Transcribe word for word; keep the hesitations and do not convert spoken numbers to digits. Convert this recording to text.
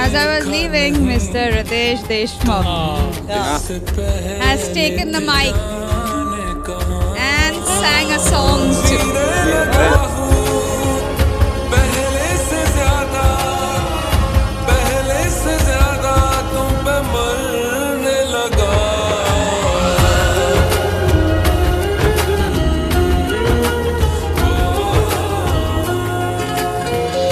As I was leaving, Mister Ritesh Deshmukh Yeah. has taken the mic